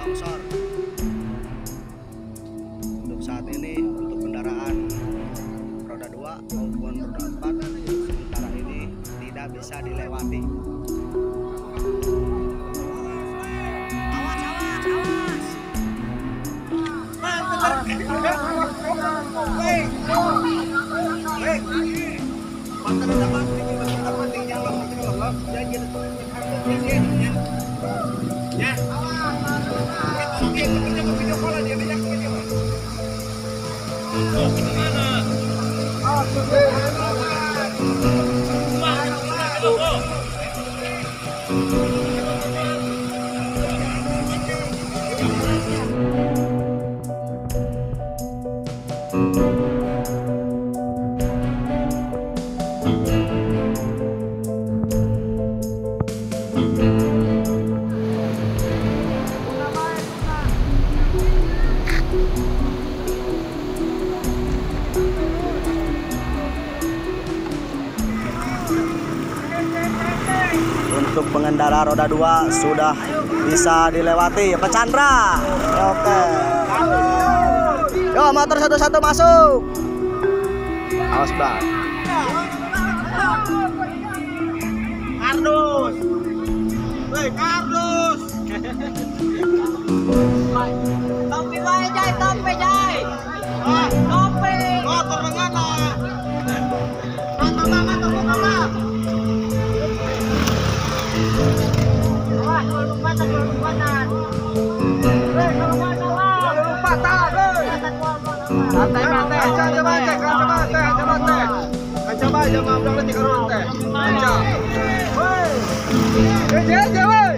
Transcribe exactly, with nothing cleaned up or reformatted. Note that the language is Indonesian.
longsor. Untuk saat ini untuk kendaraan roda dua maupun roda empat sementara ini tidak bisa dilewati. Awas, awas, awas. Hei, hei, pantai dapat, dapat tinggal loh, loh, jangan gitu, ya. Oke, kita mau video call dia banyak video. Oh, gimana? Oh, untuk pengendara roda dua sudah bisa dilewati. Pak Chandra, oke. Yo, motor satu-satu masuk. Awas bang. Kardus, woi kardus. Topi bae jai, topi jai. Topi. Motor mengana. Motor mama, motor mama. Santai mate, aja aja mate, aja mate, aja mate. Aja aja mate, udah tiga orang teh. Aja. Woi. Eh, aja, woi.